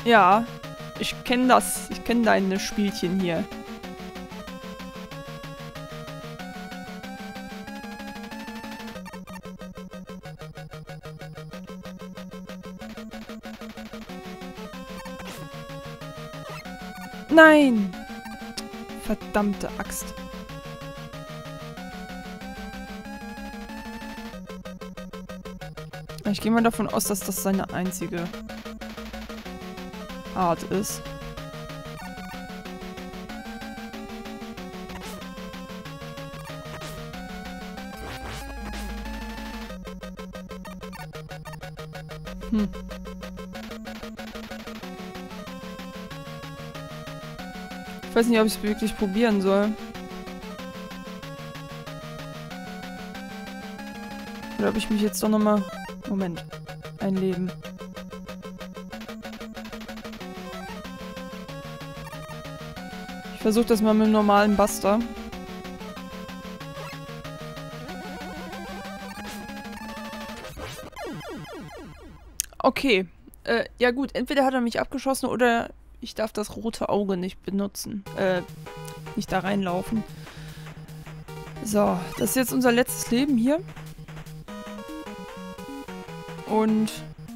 Ja, ich kenne das. Ich kenne deine Spielchen hier. Nein! Verdammte Axt. Ich gehe mal davon aus, dass das seine einzige Art ist. Hm. Ich weiß nicht, ob ich es wirklich probieren soll. Oder ob ich mich jetzt doch nochmal... Moment. Einleben. Ich versuche das mal mit dem normalen Buster. Okay. Ja gut, entweder hat er mich abgeschossen oder ich darf das rote Auge nicht benutzen. Nicht da reinlaufen. So, das ist jetzt unser letztes Leben hier. Und...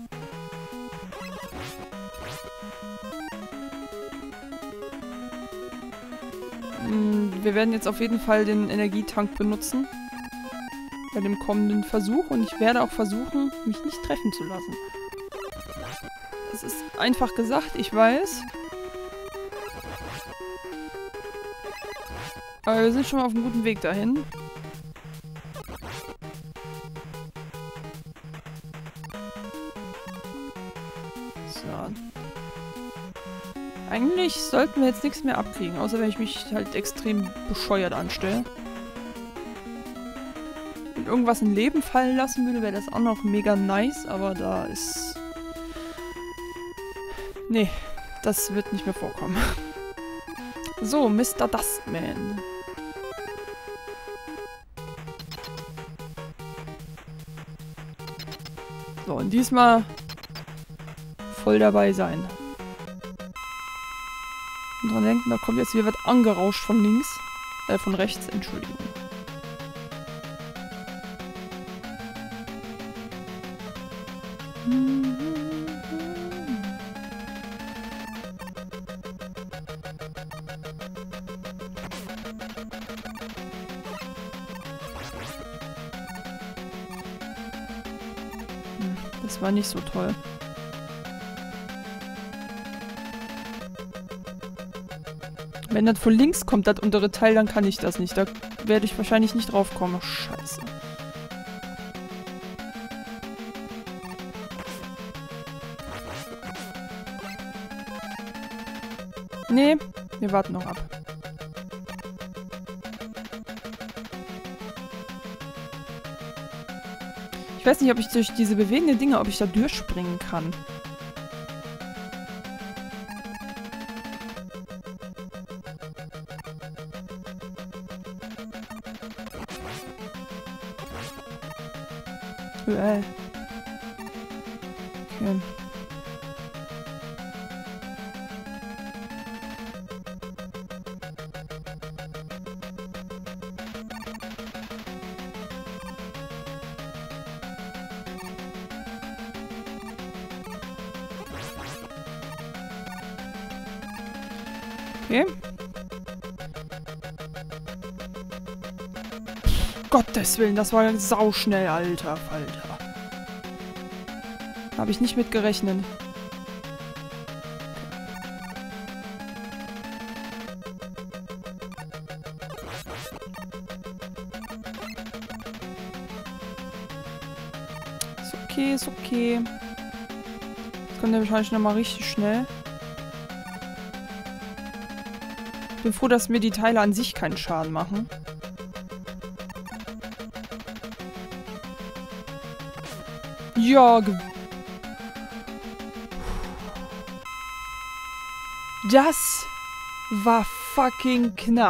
wir werden jetzt auf jeden Fall den Energietank benutzen. Bei dem kommenden Versuch. Und ich werde auch versuchen, mich nicht treffen zu lassen. Das ist einfach gesagt, ich weiß. Aber wir sind schon mal auf einem guten Weg dahin. So. Eigentlich sollten wir jetzt nichts mehr abkriegen, außer wenn ich mich halt extrem bescheuert anstelle. Wenn irgendwas ein Leben fallen lassen würde, wäre das auch noch mega nice, aber da ist... Nee, das wird nicht mehr vorkommen. So, Mr. Dustman. So, und diesmal voll dabei sein. Und dran denken, da kommt jetzt wieder was angerauscht von links. Von rechts, Entschuldigung. Das war nicht so toll. Wenn das von links kommt, das untere Teil, dann kann ich das nicht. Da werde ich wahrscheinlich nicht drauf kommen. Scheiße. Nee, wir warten noch ab. Ich weiß nicht, ob ich durch diese bewegenden Dinge, ob ich da durchspringen kann. Okay. Okay. Gottes Willen, das war sauschnell, alter Falter. Habe ich nicht mit gerechnet. Ist okay, ist okay. Jetzt kommt der wahrscheinlich nochmal richtig schnell. Ich bin froh, dass mir die Teile an sich keinen Schaden machen. Ja, das war fucking knapp.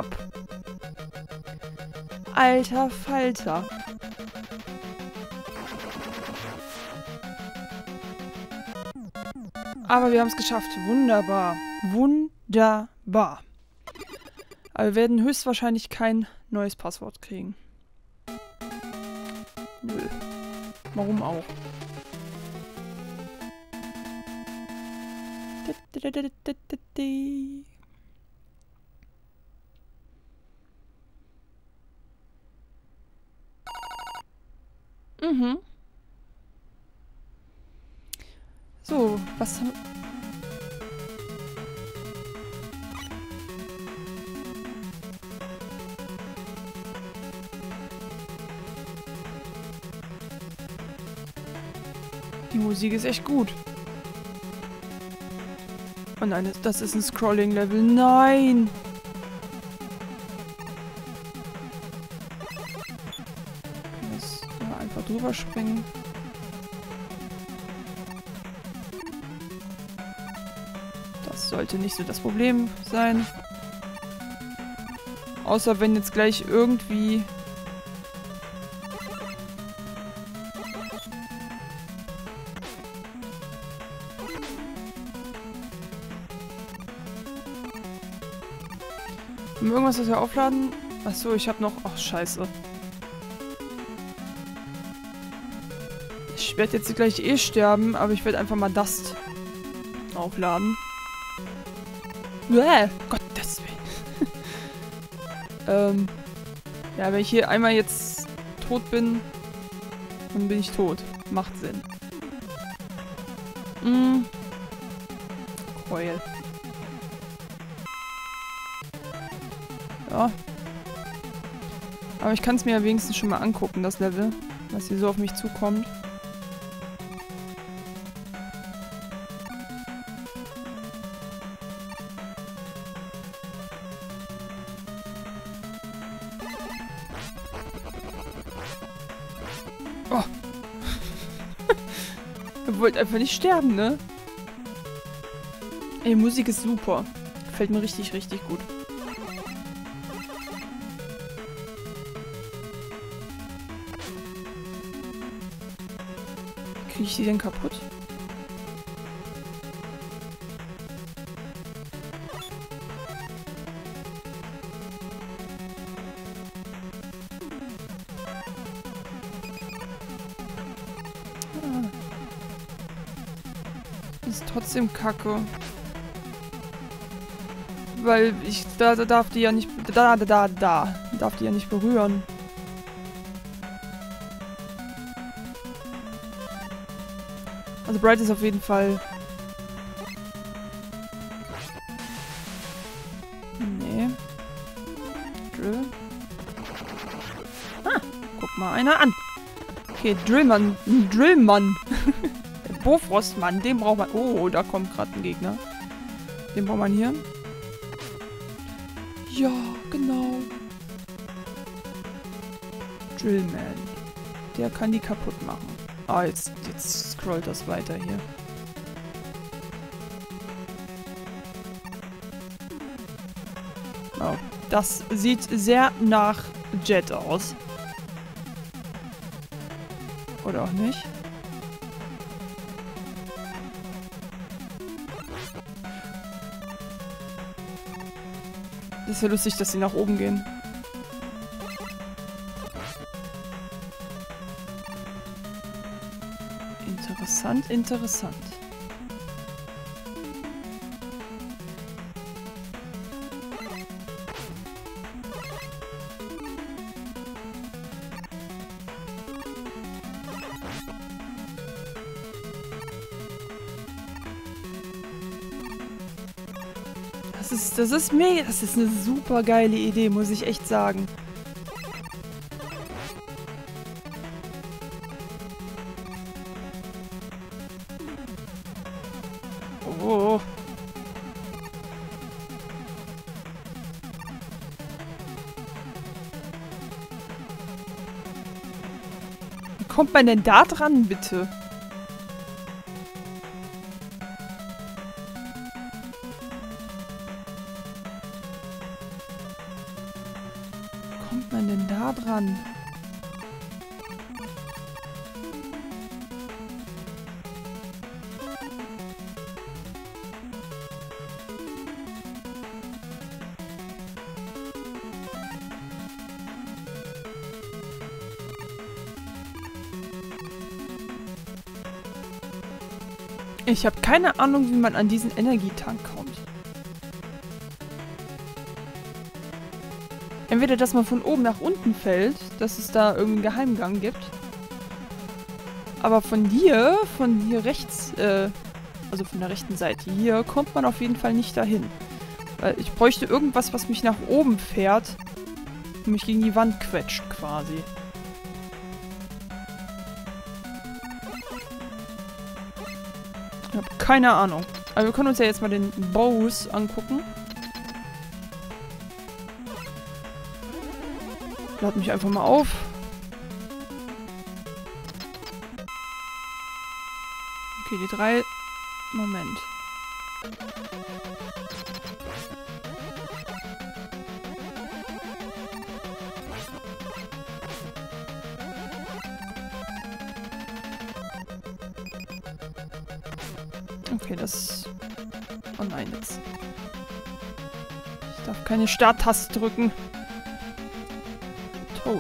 Alter Falter. Aber wir haben es geschafft. Wunderbar. Wunderbar. Aber wir werden höchstwahrscheinlich kein neues Passwort kriegen. Nö. Warum auch? Mhm. So, was haben... Die Musik ist echt gut. Oh nein, das ist ein Scrolling-Level. Nein! Muss ja einfach drüber springen. Das sollte nicht so das Problem sein. Außer wenn jetzt gleich irgendwie... Irgendwas, was wir aufladen? Achso, ich habe noch... Ach, scheiße. Ich werde jetzt gleich eh sterben, aber ich werde einfach mal Dust aufladen. Gottes Willen. Ja, wenn ich hier einmal jetzt tot bin, dann bin ich tot. Macht Sinn. Keul. Ja. Aber ich kann es mir ja wenigstens schon mal angucken, das Level. Was hier so auf mich zukommt. Oh. Ihr wollt einfach nicht sterben, ne? Ey, die Musik ist super. Gefällt mir richtig, richtig gut. Kriege ich die denn kaputt? Ah. Ist trotzdem kacke. Weil ich da darf die ja nicht... darf die ja nicht berühren. Also Bright ist auf jeden Fall... Nee. Drill. Ah, guck mal einer an. Okay, Drillmann. Drillmann. Der Bofrostmann, den braucht man... Oh, da kommt gerade ein Gegner. Den braucht man hier. Ja, genau. Drillman. Der kann die kaputt machen. Ah, jetzt scrollt das weiter hier. Oh, das sieht sehr nach Jet aus. Oder auch nicht. Das ist ja lustig, dass sie nach oben gehen. Interessant, interessant. Das ist mega. Das ist eine super geile Idee, muss ich echt sagen. Oh. Wie kommt man denn da dran, bitte? Wie kommt man denn da dran? Ich habe keine Ahnung, wie man an diesen Energietank kommt. Entweder, dass man von oben nach unten fällt, dass es da irgendeinen Geheimgang gibt. Aber von hier rechts, also von der rechten Seite hier, kommt man auf jeden Fall nicht dahin. Weil ich bräuchte irgendwas, was mich nach oben fährt und mich gegen die Wand quetscht quasi. Ich habe keine Ahnung. Aber wir können uns ja jetzt mal den Boss angucken. Lad mich einfach mal auf. Okay, die 3... Moment. Okay, das... Oh nein, jetzt... Ich darf keine Starttaste drücken. Tot.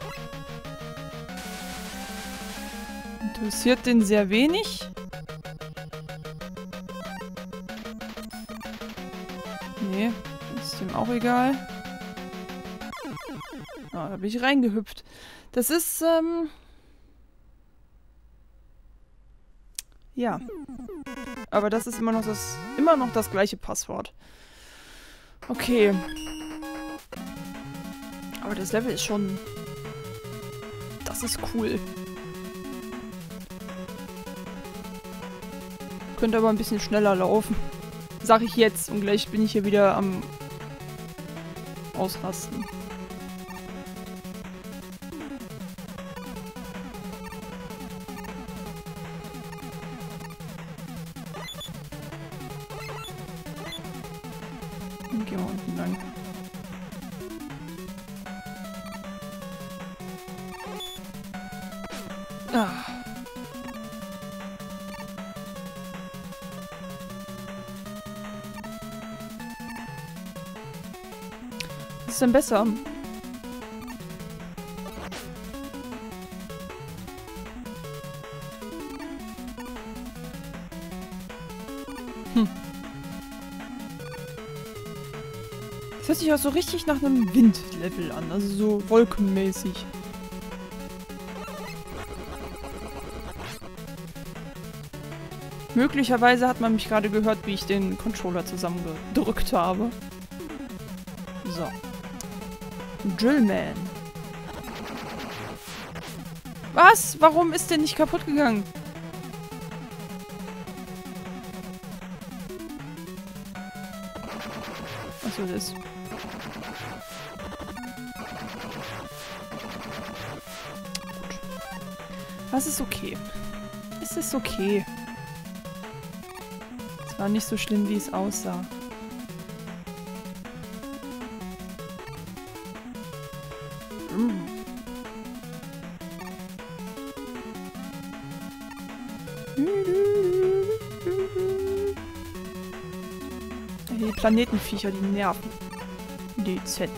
Interessiert den sehr wenig. Nee, ist dem auch egal. Ah, da bin ich reingehüpft. Das ist, ja. Aber das ist immer noch das gleiche Passwort. Okay. Aber das Level ist schon... Das ist cool. Könnte aber ein bisschen schneller laufen. Sag ich jetzt. Und gleich bin ich hier wieder am Ausrasten. Und gehen wir unten lang. Ah. Was ist denn besser? Das hört sich auch so richtig nach einem Windlevel an, also so wolkenmäßig. Möglicherweise hat man mich gerade gehört, wie ich den Controller zusammengedrückt habe. So. Drillman. Was? Warum ist der nicht kaputt gegangen? Achso, das ist... Gut. Das ist okay. Es ist okay. Es war nicht so schlimm, wie es aussah. Die Planetenviecher, die nerven. Dezent.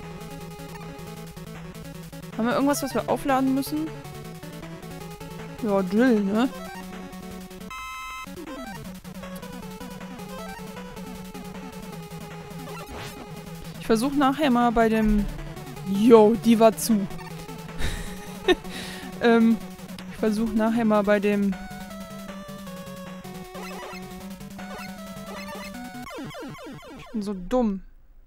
Haben wir irgendwas, was wir aufladen müssen? Ja, Drill, ne? Ich versuche nachher mal bei dem... Yo, die war zu. Ich versuche nachher mal bei dem... Ich bin so dumm.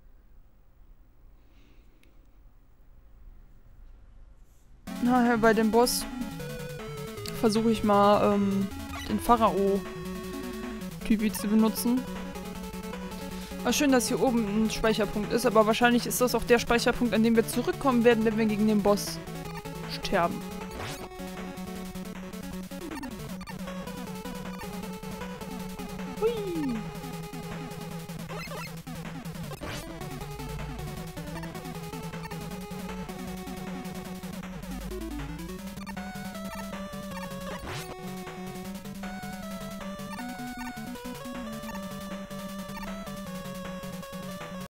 Nachher bei dem Boss versuche ich mal den Pharao-Typi zu benutzen. War schön, dass hier oben ein Speicherpunkt ist, aber wahrscheinlich ist das auch der Speicherpunkt, an dem wir zurückkommen werden, wenn wir gegen den Boss sterben. Hui.